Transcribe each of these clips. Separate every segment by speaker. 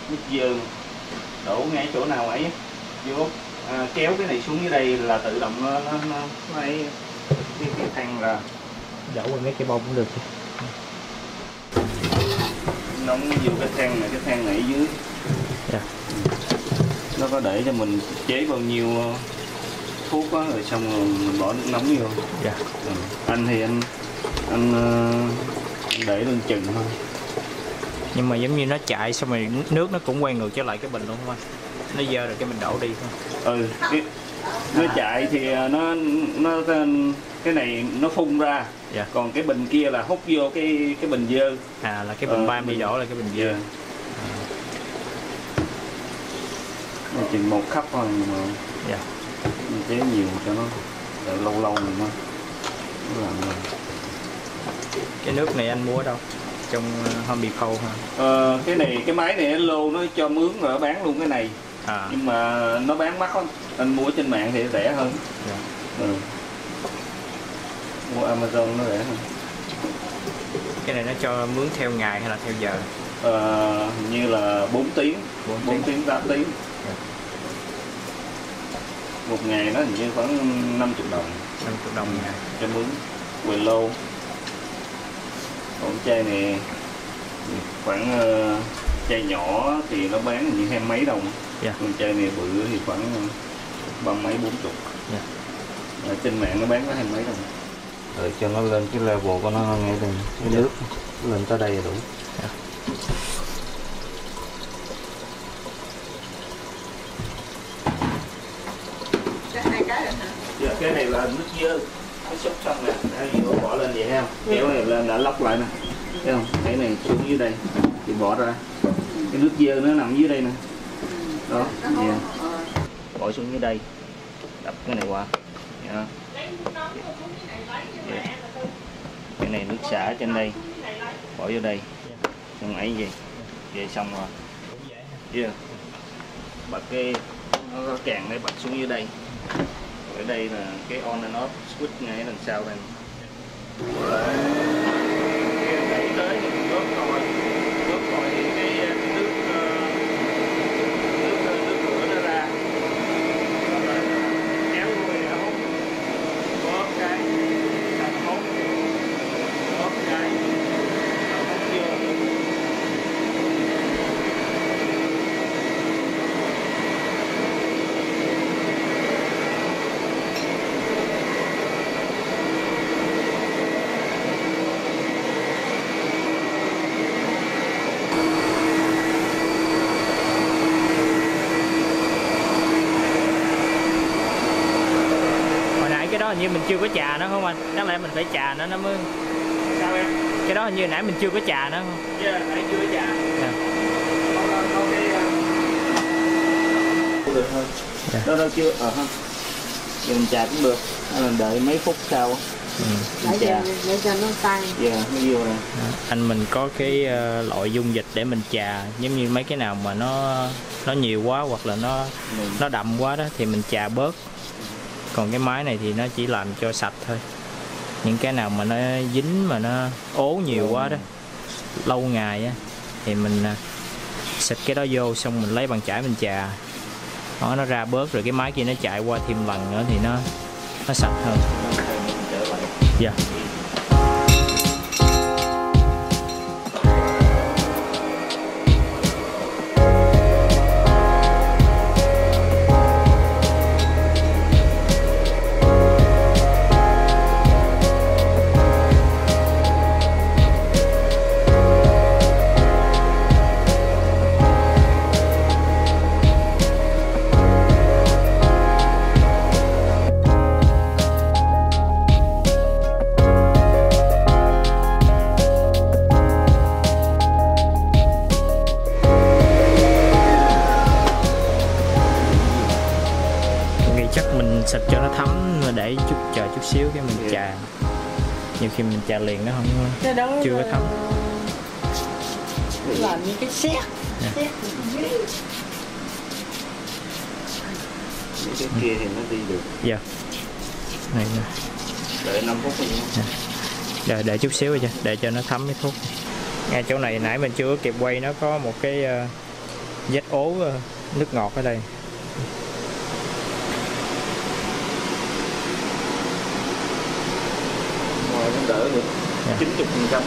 Speaker 1: nước dơ đổ ngay chỗ nào ấy vô, kéo cái này xuống dưới đây là tự động nó ấy, cái thang là
Speaker 2: đổ qua mấy cái bông cũng được.
Speaker 1: nóng vô cái thang này, cái thang này ở dưới.
Speaker 2: Dạ.
Speaker 1: Nó có để cho mình chế bao nhiêu thuốc á, rồi xong rồi mình bỏ nước nóng vô.
Speaker 2: Dạ.
Speaker 1: Anh thì anh để lên chừng thôi.
Speaker 2: Nhưng mà giống như nó chạy xong rồi nước nó cũng quay ngược trở lại cái bình luôn không anh? Nó dơ rồi cái mình đổ đi không?
Speaker 1: Nó chạy thì nó cái này nó phun ra.
Speaker 2: Dạ.
Speaker 1: Còn cái bình kia là hút vô cái bình dơ.
Speaker 2: Là cái bình 30 đổ là cái bình dơ.
Speaker 1: Chừng một khắp thôi mà.
Speaker 2: Dạ.
Speaker 1: Mình chế nhiều cho nó đợi lâu lâu mình mới làm rồi.
Speaker 2: Cái nước này anh mua ở đâu? Trong Home Depot hả?
Speaker 1: Cái này, cái máy này lô nó cho mướn rồi nó bán luôn cái này. Nhưng mà nó bán mắc lắm. Anh mua trên mạng thì rẻ hơn.
Speaker 2: Dạ.
Speaker 1: Mua Amazon nó rẻ hơn.
Speaker 2: Cái này nó cho mướn theo ngày hay là theo giờ?
Speaker 1: Hình như là 4 tiếng, 4 tiếng 8 tiếng.
Speaker 2: Dạ.
Speaker 1: Một ngày nó hình như khoảng 50 đồng.
Speaker 2: 50 đồng ngày.
Speaker 1: Cho mướn quầy lô. Còn chai này khoảng chai nhỏ thì nó bán hình như 20 mấy đồng.
Speaker 2: Dạ.
Speaker 1: Còn chai này bự thì khoảng 30 mấy 40.
Speaker 2: Dạ.
Speaker 1: Ở trên mạng nó bán có 20 mấy đồng. Rồi cho nó lên cái level của nó ngay đây, cái nước lên tới đây là đủ.
Speaker 2: Dạ.
Speaker 3: Hai cái rồi hả?
Speaker 1: Dạ, cái này là nước dơ, cái xúc xong nè, bỏ lên vậy thấy không? Kéo này lên đã lóc lại nè, thấy không? Cái này xuống dưới đây thì bỏ ra, cái nước dơ nó nằm dưới đây nè, đó, yeah. Bỏ xuống dưới đây, đập cái này qua, yeah. Yeah. Cái này nước xả trên đây, bỏ vô đây, xong ấy gì, vậy xong rồi, yeah. Bật cái nó có càng này bật xuống dưới đây. Ở đây là cái on and off switch ngay đằng sau đây. Đẩy tới thì mình đốt nồi thì cái nước rửa nó ra. Rồi kéo vô thì nó hút. Bóp cái, nó hút. Bóp cái, nó hút vô.
Speaker 2: Cái đó hình như mình chưa có chà nó không anh? Đáng lẽ mình phải chà nó mới...
Speaker 1: Sao em?
Speaker 2: Cái đó hình như nãy mình chưa có chà nó không?
Speaker 1: Dạ, nãy chưa có chà.
Speaker 2: Dạ.
Speaker 1: Được thôi. Dạ. Đó chưa, ha. Giờ mình chà cũng được. Mình đợi mấy phút sau.
Speaker 3: Để cho nó tan.
Speaker 1: Dạ, nó vô rồi.
Speaker 2: Anh mình có cái loại dung dịch để mình chà, giống như mấy cái nào mà nó nhiều quá hoặc là nó đậm quá đó thì mình chà bớt. Còn cái máy này thì nó chỉ làm cho sạch thôi. Những cái nào mà nó dính mà nó ố nhiều quá đó, lâu ngày á, thì mình xịt cái đó vô xong mình lấy bàn chải mình chà. Đó, nó ra bớt rồi cái máy kia nó chạy qua thêm lần nữa thì nó sạch hơn. Dạ. Xịt cho nó thấm, để chờ chút xíu cái mình chà. Nhiều khi mình chà liền nó không chưa có thấm.
Speaker 3: Làm như cái sét.
Speaker 1: Cái kia thì nó đi được.
Speaker 2: Dạ. Này nè.
Speaker 1: Đợi 5 phút thôi.
Speaker 2: Đợi chút xíu cho để cho nó thấm cái thuốc. Ngay chỗ này nãy mình chưa kịp quay, nó có một cái vết ố nước ngọt ở đây.
Speaker 1: Ngoài nó đỡ được 90%.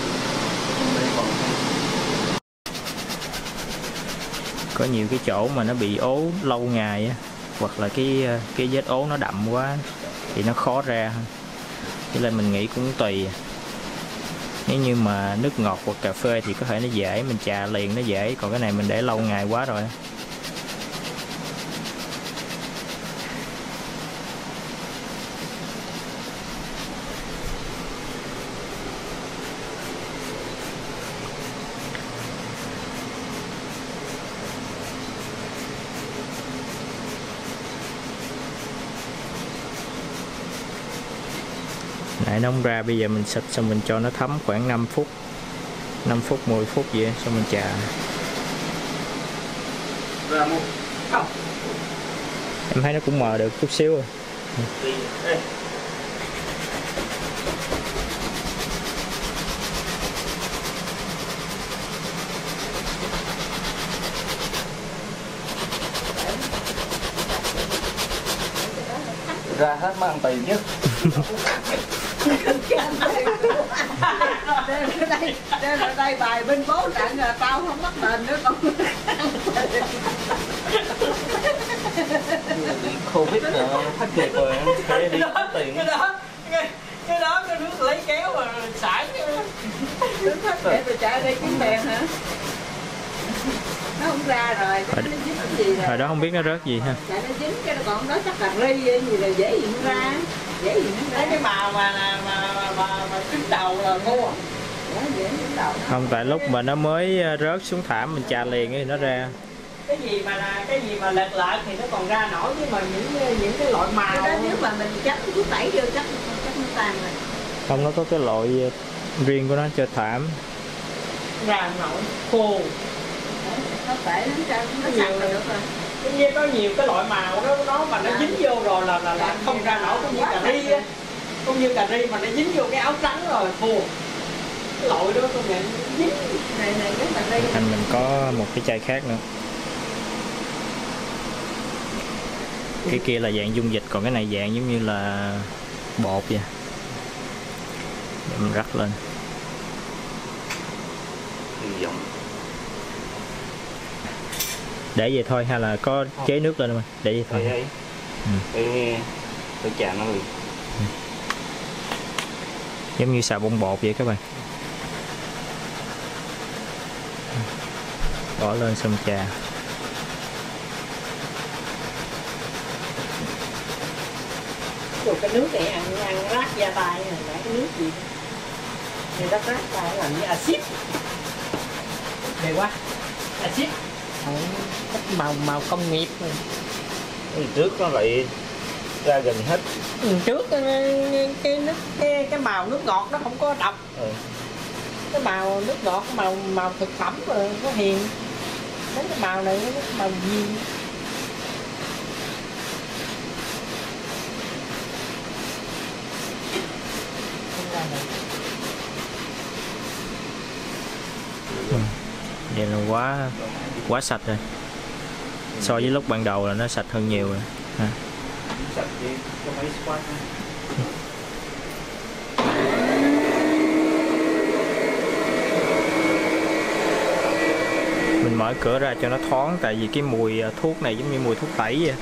Speaker 2: Có nhiều cái chỗ mà nó bị ố lâu ngày á, hoặc là cái vết ố nó đậm quá thì nó khó ra, cho nên mình nghĩ cũng tùy. Nếu như mà nước ngọt hoặc cà phê thì có thể nó dễ, mình chà liền nó dễ, còn cái này mình để lâu ngày quá rồi. Nãy nó không ra, bây giờ mình xịt xong mình cho nó thấm khoảng 5 phút 10 phút vậy, xong mình chà.
Speaker 1: Ra một không.
Speaker 2: Em thấy nó cũng mờ được chút xíu rồi.
Speaker 1: Ra hết mang tiền chứ.
Speaker 3: Đây là đây bài bên bố đặng là tao không mắc đền nữa con.
Speaker 1: Covid nữa thất nghiệp rồi, phải đi kiếm tiền.
Speaker 3: Cái đó cái nước lấy kéo mà xài nước thất nghiệp rồi chạy đây kiếm tiền hả? Nó không ra rồi, nó dính gì rồi.
Speaker 2: Hồi đó không biết nó rớt gì ha.
Speaker 3: Chạy nó dính cái còn đó chắc là ri gì là dễ gì nó ra. Dễ gì nó ra. Cái màu mà trứng đầu là ngu.
Speaker 2: Không, tại lúc mà nó mới rớt xuống thảm mình chà liền thì nó ra.
Speaker 4: Cái gì mà lệch thì nó còn ra nổi, chứ mà những cái loại màu
Speaker 3: đó, nếu mà mình chắc thuốc tẩy vô chắc nó tan rồi.
Speaker 2: Không, nó có cái loại riêng của nó cho thảm.
Speaker 4: ra nổi khô.
Speaker 3: Nó phải nó sạch là được rồi.
Speaker 4: Có nhiều cái loại màu nó mà nó dính vô rồi là không ra nổi, cũng như cà ri á, cũng như cà ri mà nó dính vô cái áo trắng rồi khô. Cái loại đó công nhận dính
Speaker 3: này cái cà ri.
Speaker 2: Anh mình có một cái chai khác nữa. Cái kia là dạng dung dịch, còn cái này dạng giống như là bột vậy. Để mình rắc lên. Để vậy thôi hay là có chế nước lên không? Để vậy thôi.
Speaker 1: Tôi chà nó liền.
Speaker 2: Giống như xào bông bột vậy các bạn. Bỏ lên xong chà.
Speaker 4: rồi cái nước này ăn rát da tay này, là cái nước gì người ta rát tay là như axit đẹp quá, axit màu công nghiệp rồi.
Speaker 1: Trước nó lại ra gần hết.
Speaker 4: Trước cái màu nước ngọt nó không có độc. Cái màu nước ngọt, màu thực phẩm rồi nó hiền. Đến cái màu này nó màu gì.
Speaker 2: Vậy là quá sạch rồi. So với lúc ban đầu là nó sạch hơn nhiều rồi ha.
Speaker 1: Sạch đi, có mấy squat.
Speaker 2: Mình mở cửa ra cho nó thoáng, tại vì cái mùi thuốc này giống như mùi thuốc tẩy vậy.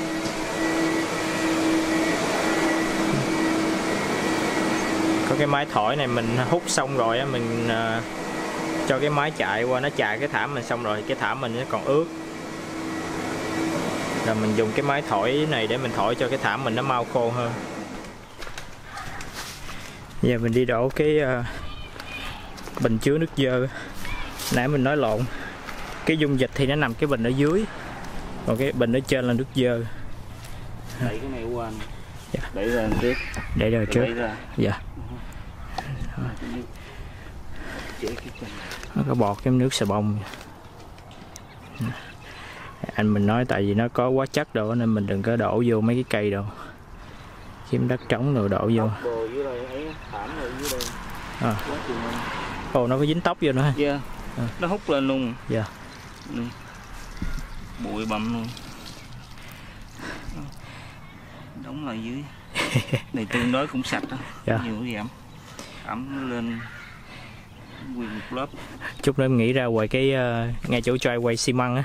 Speaker 2: Có cái máy thổi này mình hút xong rồi á, mình cho cái máy chạy qua, nó chà cái thảm mình xong rồi cái thảm mình nó còn ướt. Rồi mình dùng cái máy thổi này để mình thổi cho cái thảm mình nó mau khô hơn. Giờ mình đi đổ cái bình chứa nước dơ. Nãy mình nói lộn. Cái dung dịch thì nó nằm cái bình ở dưới, còn cái bình ở trên là nước dơ.
Speaker 1: Đẩy cái này qua anh.
Speaker 2: Dạ.
Speaker 1: Đẩy ra trước.
Speaker 2: Để rồi trước.
Speaker 1: Ra.
Speaker 2: Dạ. Nó có bọt cái nước xà bông. Anh mình nói tại vì nó có hóa chất đồ nên mình đừng có đổ vô mấy cái cây đâu. Kiếm đất trống rồi đổ vô.
Speaker 1: Ồ,
Speaker 2: nó có dính tóc vô nữa ha.
Speaker 1: Dạ. Nó hút lên luôn.
Speaker 2: Dạ.
Speaker 1: bụi bặm luôn. Đóng lại dưới. Này tương đối cũng sạch đó.
Speaker 2: Dạ.
Speaker 1: Nhiều cái ẩm lên nguyên một lớp.
Speaker 2: Chút nữa em nghĩ ra ngoài cái ngay chỗ trai quay xi măng á,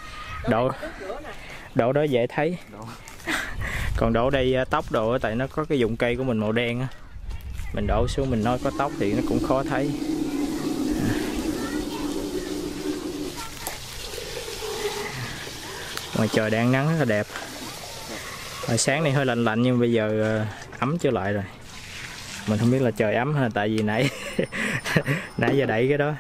Speaker 2: đổ đó dễ thấy. Còn đổ đây tóc đồ tại nó có cái dụng cây của mình màu đen á, mình đổ xuống mình nói có tóc thì nó cũng khó thấy. Ngoài trời đang nắng rất là đẹp. Hồi sáng nay hơi lạnh lạnh nhưng bây giờ ấm trở lại rồi. Mình không biết là trời ấm hay là tại vì nãy nãy giờ đẩy cái đó.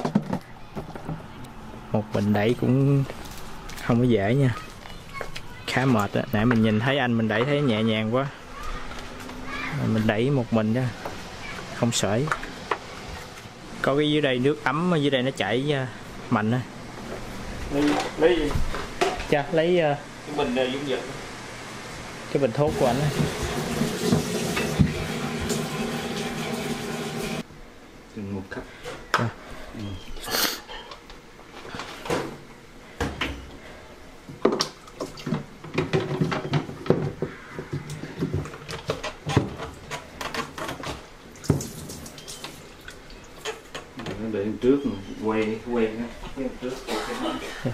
Speaker 2: Một mình đẩy cũng không có dễ nha, khá mệt á. Nãy mình nhìn thấy anh mình đẩy thấy nhẹ nhàng quá, mình đẩy một mình đó không sởi. Có cái dưới đây nước ấm ở dưới đây nó chảy mạnh á.
Speaker 1: Lấy gì?
Speaker 2: Cha lấy
Speaker 1: Cái bình dung dịch.
Speaker 2: cái bình thuốc của anh á.
Speaker 1: Chừng 1 cup.
Speaker 2: À.
Speaker 1: Nó để trước mà quay cái trước cái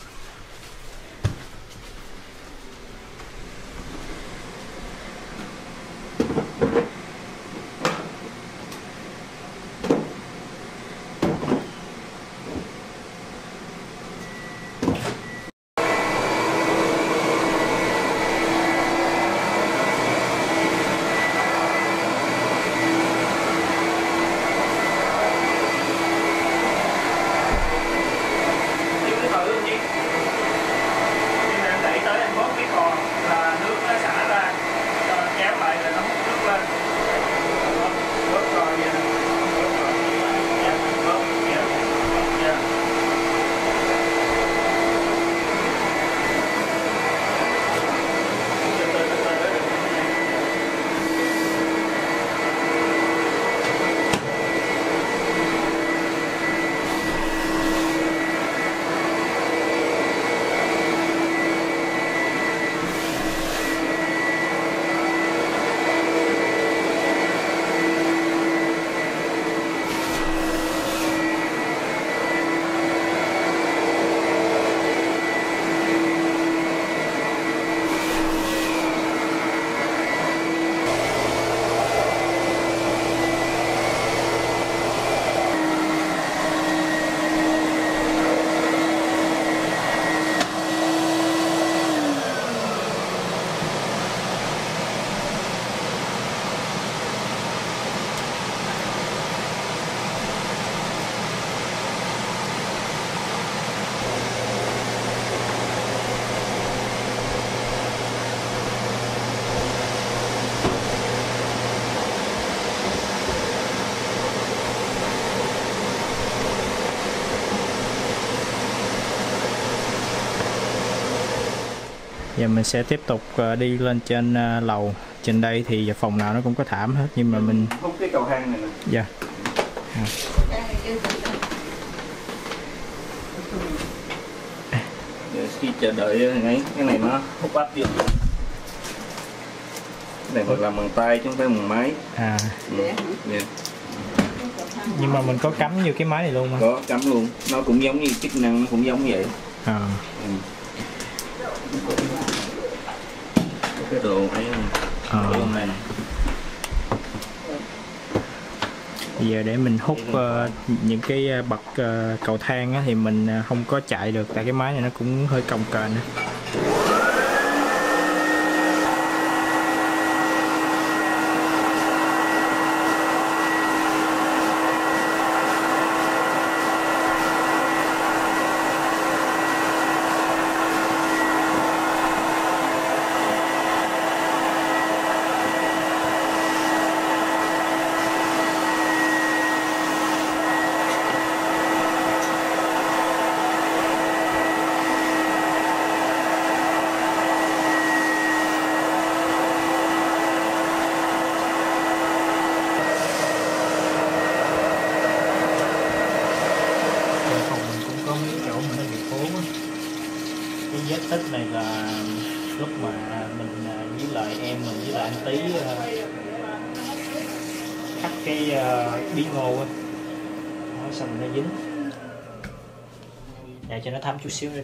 Speaker 2: Giờ mình sẽ tiếp tục đi lên trên lầu. Trên đây thì phòng nào nó cũng có thảm hết nhưng mà mình
Speaker 1: hút cái cầu thang này nè.
Speaker 2: dạ.
Speaker 1: Để khi chờ đợi cái này nó hút áp vô. Cái này mình làm bằng tay chứ không phải bằng máy.
Speaker 2: À.
Speaker 1: Yeah.
Speaker 2: Nhưng mà mình có cắm như cái máy này luôn mà.
Speaker 1: Có cắm luôn, nó cũng giống như chức năng, nó cũng giống vậy.
Speaker 2: À.
Speaker 1: Cái đồ ấy này.
Speaker 2: Giờ để mình hút những cái bậc cầu thang á, thì mình không có chạy được tại cái máy này nó cũng hơi cồng kềnh. vết tích này là lúc mà mình với lại em mình với lại anh Tí cắt cái bí ngô á, nó xong nó dính, để cho nó thấm chút xíu nữa đi.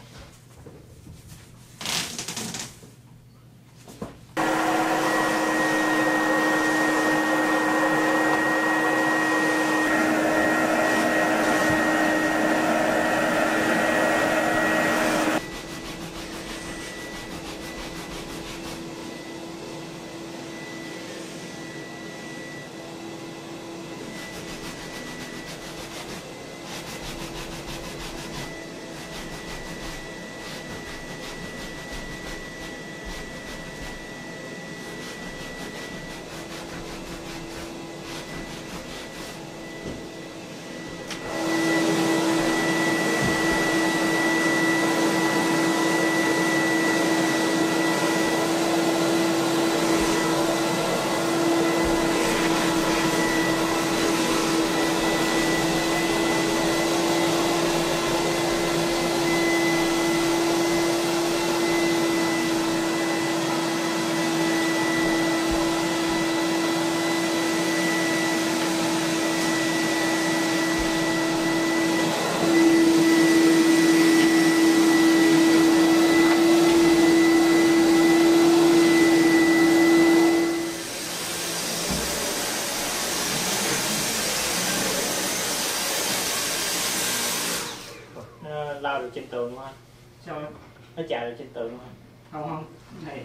Speaker 2: Lao được trên tường không anh?
Speaker 1: Sao em?
Speaker 2: Nó chà được trên tường không anh?
Speaker 1: Không không, này.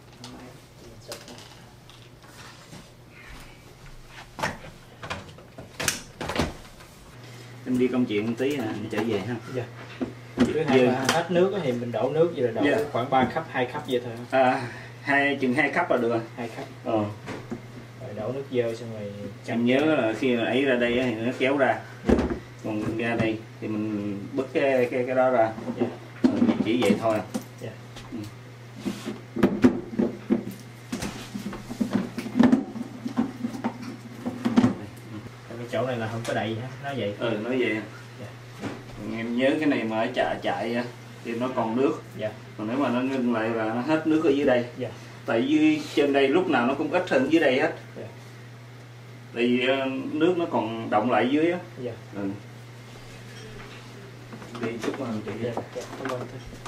Speaker 1: Em đi công chuyện một tí à, em trở về ha.
Speaker 2: Dạ. Thứ hai là hết nước thì mình đổ nước vậy là đổ khoảng 3 cup 2 cup vậy thôi.
Speaker 1: Chừng 2 cup là được rồi.
Speaker 2: 2 cup.
Speaker 1: Rồi
Speaker 2: đổ nước dơ xong rồi
Speaker 1: em nhớ là khi mà ấy ra đây thì nó kéo ra, còn ra đây thì mình bứt cái đó ra. Chỉ vậy thôi.
Speaker 2: Cái chỗ này là không có đầy nó vậy.
Speaker 1: Nó vậy. Em nhớ cái này mà ở chạy thì nó còn nước. Còn nếu mà nó ngưng lại là nó hết nước ở dưới đây. Tại dưới trên đây lúc nào nó cũng ít hơn dưới đây hết. Tại vì nước nó còn động lại dưới á. Đi chút mà chị.
Speaker 2: Cảm ơn.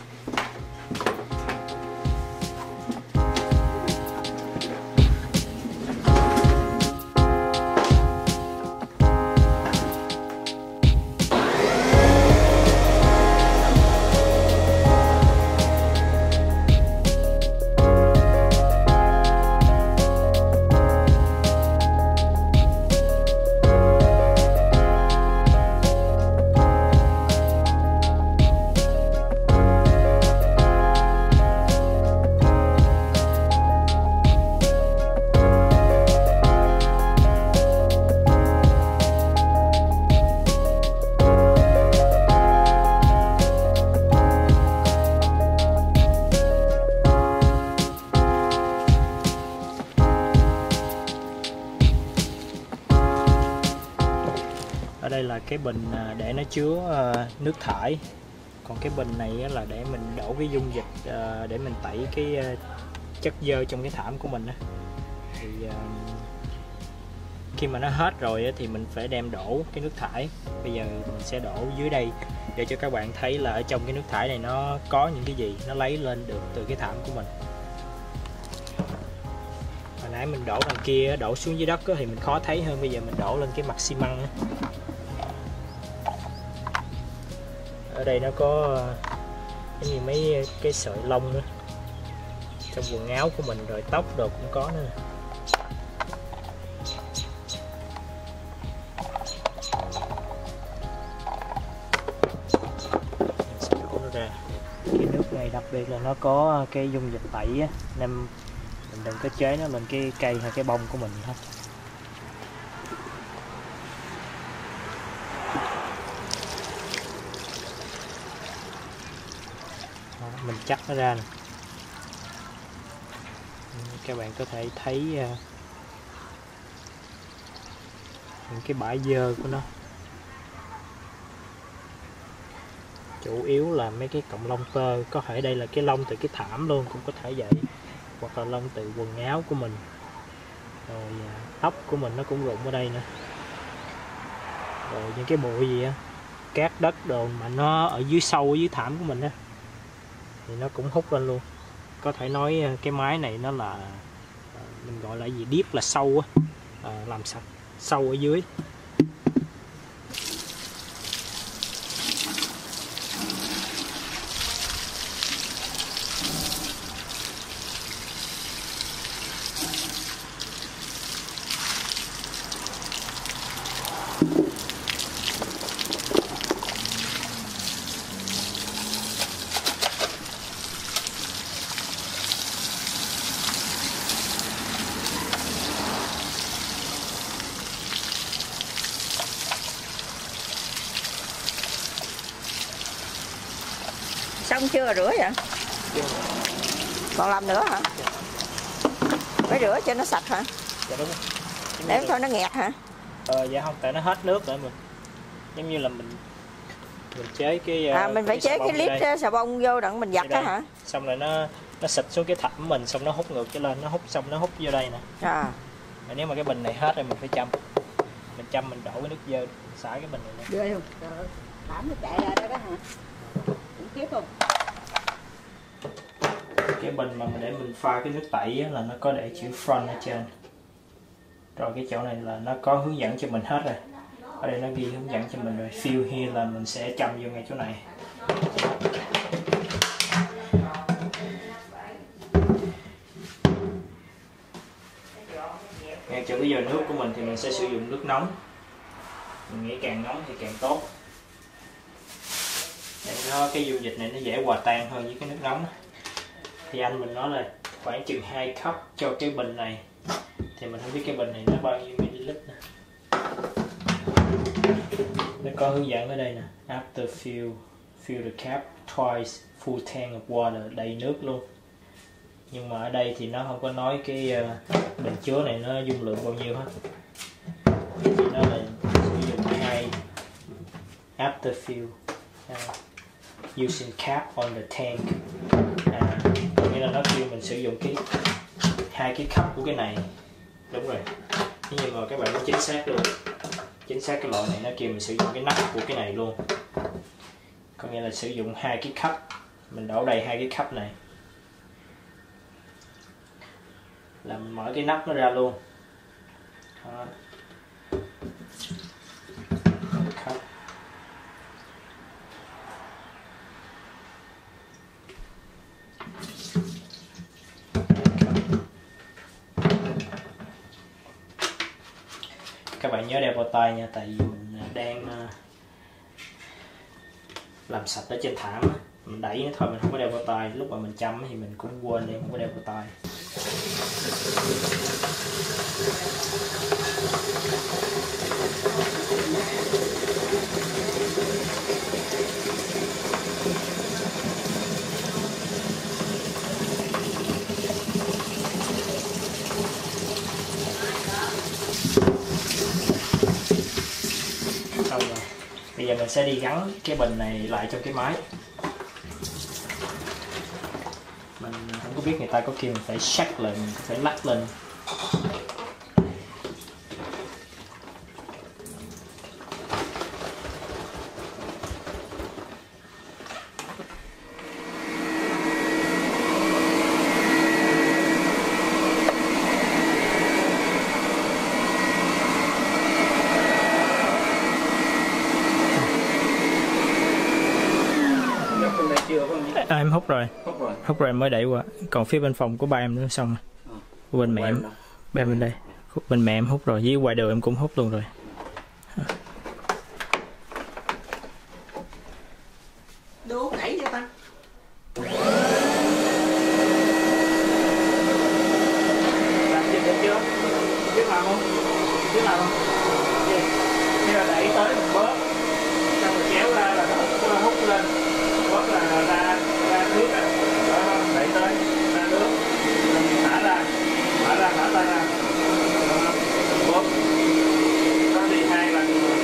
Speaker 2: Ở đây là cái bình để nó chứa nước thải, còn cái bình này là để mình đổ cái dung dịch để mình tẩy cái chất dơ trong cái thảm của mình. Thì khi mà nó hết rồi thì mình phải đem đổ cái nước thải. Bây giờ mình sẽ đổ dưới đây để cho các bạn thấy là ở trong cái nước thải này nó có những cái gì nó lấy lên được từ cái thảm của mình. Hồi nãy mình đổ đằng kia đổ xuống dưới đất thì mình khó thấy hơn, bây giờ mình đổ lên cái mặt xi măng. Ở đây nó có giống như mấy cái sợi lông nữa trong quần áo của mình, rồi tóc đồ cũng có nữa nè. Mình sẽ đổ nó ra. Cái nước này đặc biệt là nó có cái dung dịch tẩy á, nên mình đừng có chế nó lên cái cây hay cái bông của mình hết. Mình chắc nó ra nè, các bạn có thể thấy những cái bãi dơ của nó. chủ yếu là mấy cái cọng lông tơ, có thể đây là cái lông từ cái thảm luôn cũng có thể vậy, hoặc là lông từ quần áo của mình, rồi tóc của mình nó cũng rụng ở đây nữa, rồi những cái bụi gì á, cát đất đồ mà nó ở dưới sâu ở dưới thảm của mình á thì nó cũng hút lên luôn. Có thể nói cái máy này nó là mình gọi là gì, deep là sâu á, làm sạch sâu ở dưới.
Speaker 3: Xong chưa rửa vậy? Còn làm nữa hả? Phải rửa cho nó sạch hả?
Speaker 2: Dạ đúng rồi.
Speaker 3: Để thôi nó nghẹt hả?
Speaker 2: Dạ không, tại nó hết nước rồi mình. Giống như là mình chế cái
Speaker 3: mình phải chế cái lít xà bông vô đặng mình giặt đó hả?
Speaker 2: Xong rồi nó xịt xuống cái thảm mình, xong nó hút ngược trở lên, nó hút xong nó hút vô đây nè. Mà nếu mà cái bình này hết rồi mình phải chăm. Mình chăm mình đổ cái nước dơ xả cái bình này nè.
Speaker 3: Ghê không? Thảm nó chạy ra đó đó hả? Cũng khiếp không?
Speaker 2: Cái bình mà để mình pha cái nước tẩy là nó có để chữ front ở trên. Rồi cái chỗ này là nó có hướng dẫn cho mình hết rồi. Ở đây nó ghi hướng dẫn cho mình rồi. Fill here là mình sẽ châm vô ngay chỗ này. Ngay chỗ cái vòi nước của mình thì mình sẽ sử dụng nước nóng. Mình nghĩ càng nóng thì càng tốt. Để cái dung dịch này nó dễ hòa tan hơn với cái nước nóng. Thì anh mình nói là khoảng chừng 2 cup cho cái bình này. Thì mình không biết cái bình này nó bao nhiêu ml nè. Nó có hướng dẫn ở đây nè. After fill the cap twice, full tank of water, đầy nước luôn. Nhưng mà ở đây thì nó không có nói cái bình chứa này nó dung lượng bao nhiêu hết. Thì nó là sử dụng 2 after fill. Using cap on the tank. Có nghĩa là nó kêu mình sử dụng cái 2 cái cup của cái này. Đúng rồi. Nhưng mà các bạn nó chính xác luôn. Chính xác cái loại này nó kêu mình sử dụng cái nắp của cái này luôn. Có nghĩa là sử dụng 2 cái cup. Mình đổ đầy 2 cái cup này. Là mình mở cái nắp nó ra luôn. Đó. Cup. Các bạn nhớ đeo bao tay nha, tại vì mình đang làm sạch ở trên thảm, mình đẩy nó thôi, mình không có đeo bao tay. Lúc mà mình chăm thì mình cũng quên đi không có đeo bao tay. Xong rồi. Bây giờ mình sẽ đi gắn cái bình này lại trong cái máy. Mình không có biết người ta có kêu mình phải shake lên, mình phải lắc lên. Em hút rồi. Hút rồi mới đẩy qua. Còn phía bên phòng của ba em nữa xong rồi. Bên mẹ em, bên đây. Bên mẹ em hút rồi, với ngoài đường em cũng hút luôn rồi.
Speaker 4: Đố cẩy cho ta.
Speaker 1: Làm gì được chưa? Biết làm không? Biết làm không? Khi là đẩy tới một bớt, xong rồi kéo ra là nó hút lên. Bớt là ra nước á. Đẩy tới ra nước. Rồi mình thả ra. Thả tay ra. Bớt. Nó đi 2 lần.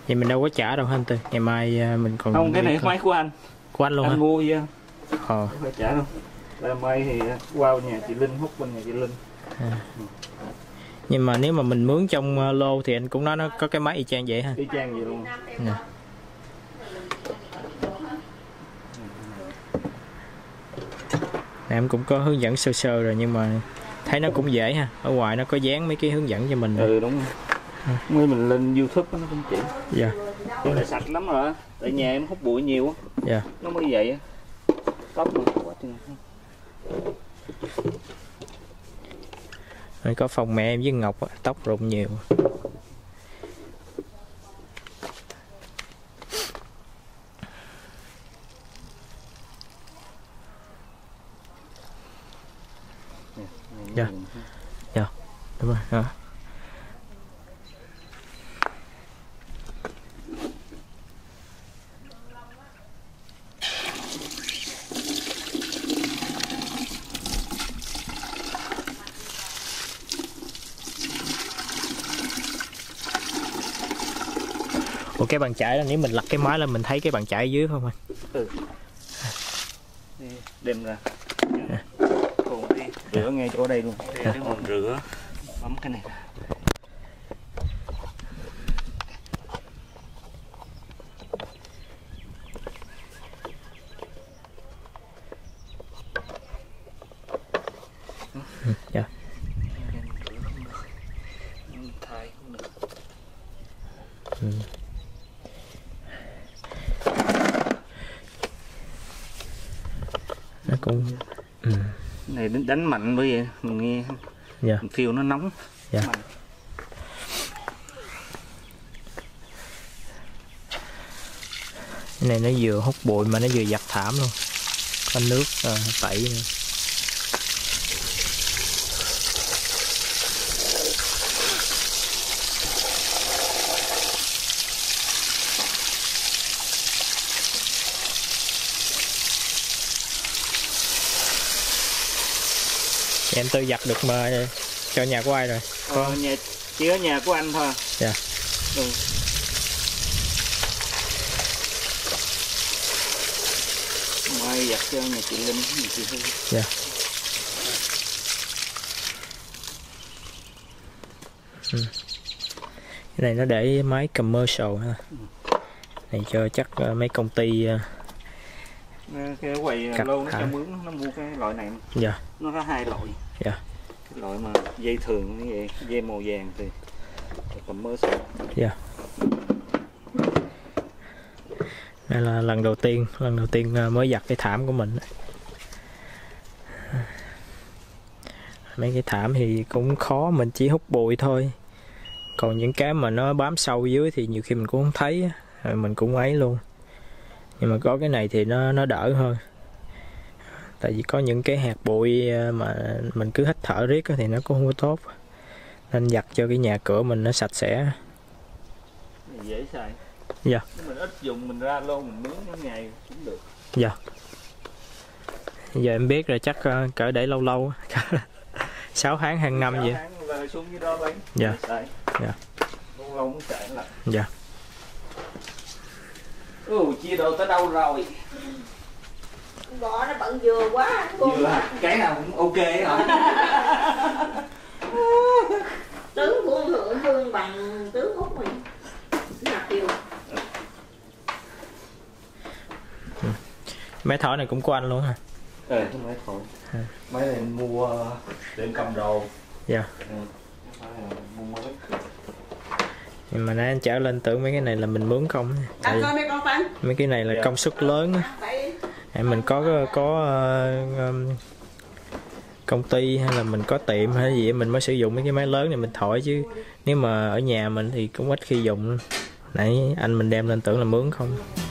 Speaker 2: Vậy mình đâu có trả đâu hả anh Tư? Ngày mai mình còn...
Speaker 1: Không, cái này máy của anh.
Speaker 2: Của anh luôn hả?
Speaker 1: Anh mua vậy.
Speaker 2: Không
Speaker 1: phải trả đâu. Là mai thì qua nhà chị Linh, hút bên nhà chị Linh.
Speaker 2: Nhưng mà nếu mà mình mướn trong lô thì anh cũng nói nó có cái máy y chang vậy ha?
Speaker 1: Y chang vậy luôn.
Speaker 2: Nè. Em cũng có hướng dẫn sơ sơ rồi nhưng mà thấy nó cũng dễ ha. Ở ngoài nó có dán mấy cái hướng dẫn cho mình.
Speaker 1: Ừ đúng rồi. Mới mình lên YouTube nó cũng chỉ.
Speaker 2: Dạ.
Speaker 1: Cái này sạch lắm rồi. Tại nhà em hút bụi nhiều á.
Speaker 2: Dạ.
Speaker 1: Nó mới vậy á. Tóc mà quá chừng.
Speaker 2: Rồi có phòng mẹ em với Ngọc tóc rụng nhiều. Dạ. Dạ. Đúng rồi. Đó. Ủa cái bàn chải là nếu mình lật cái máy là mình thấy cái bàn chải ở dưới không anh?
Speaker 1: Ừ. Đem ra. Còn đi rửa ngay chỗ đây luôn. Để mình rửa bấm cái này.
Speaker 2: Dạ. Nó cũng
Speaker 1: này đánh mạnh bởi vậy mình nghe.
Speaker 2: Dạ.
Speaker 1: Mình feel nó nóng.
Speaker 2: Dạ.
Speaker 1: Mạnh.
Speaker 2: Cái này nó vừa hút bụi mà nó vừa giặt thảm luôn. Có nước tẩy nữa. Em Tư giặt được mà cho nhà của ai rồi?
Speaker 1: Nhà, chỉ ở nhà của anh thôi.
Speaker 2: Dạ.
Speaker 1: Ừ. Mai giặt cho nhà chị Linh, nhà chị Hương.
Speaker 2: Dạ. Cái này nó để máy commercial ha. Này cho chắc mấy công ty
Speaker 1: cái quầy lâu nó cho mướn nó mua cái loại này.
Speaker 2: Dạ.
Speaker 1: Nó có hai loại.
Speaker 2: Dạ.
Speaker 1: Cái loại mà dây thường như vậy, dây màu vàng thì cầm mơ sổ.
Speaker 2: Dạ. Đây là lần đầu tiên mới giặt cái thảm của mình. Mấy cái thảm thì cũng khó, mình chỉ hút bụi thôi. Còn những cái mà nó bám sâu dưới thì nhiều khi mình cũng không thấy, rồi mình cũng ấy luôn. Nhưng mà có cái này thì nó đỡ hơn. Tại vì có những cái hạt bụi mà mình cứ hít thở riết thì nó cũng không có tốt. Nên giặt cho cái nhà cửa mình nó sạch sẽ.
Speaker 1: Dễ xài.
Speaker 2: Dạ.
Speaker 1: Mình ít dùng mình ra luôn mình mướn mỗi ngày cũng được.
Speaker 2: Dạ. Giờ em biết rồi, chắc cỡ để lâu lâu 6 tháng hàng năm vậy.
Speaker 1: 6 tháng là xuống dưới đó lấy.
Speaker 2: Dạ.
Speaker 1: Xài.
Speaker 2: Dạ.
Speaker 1: Lâu lâu muốn xài lắm.
Speaker 2: Dạ.
Speaker 1: Chia đồ tới đâu rồi?
Speaker 3: Bò nó bận dừa quá.
Speaker 1: Dừa hả? Cái nào cũng ok hả?
Speaker 3: Tướng của Thượng Hương bằng tướng Úc mình. Nạp tiêu.
Speaker 2: Máy thổi này cũng của anh luôn hả?
Speaker 1: Cái máy thổi. Máy này mua tiệm cầm đồ.
Speaker 2: Dạ.
Speaker 1: Mua mới.
Speaker 2: Nhưng mà nãy anh trở lên tưởng mấy cái này là mình mướn không.
Speaker 3: Anh coi mấy con Phân.
Speaker 2: Mấy cái này là công suất lớn á. Mình có công ty hay là mình có tiệm hay gì mình mới sử dụng mấy cái máy lớn này mình thổi, chứ nếu mà ở nhà mình thì cũng ít khi dùng. Nãy anh mình đem lên tưởng là mướn không.